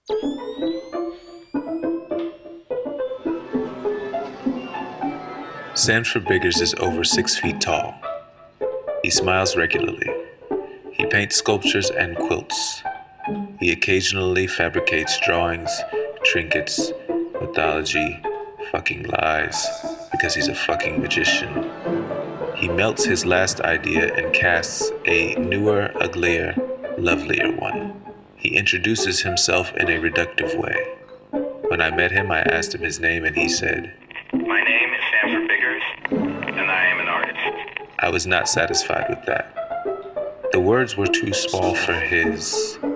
Sanford Biggers is over 6 feet tall. He smiles regularly. He paints sculptures and quilts. He occasionally fabricates drawings, trinkets, mythology, fucking lies, because he's a fucking magician. He melts his last idea and casts a newer, uglier, lovelier one. He introduces himself in a reductive way. When I met him, I asked him his name and he said, "My name is Sanford Biggers, and I am an artist." I was not satisfied with that. The words were too small for his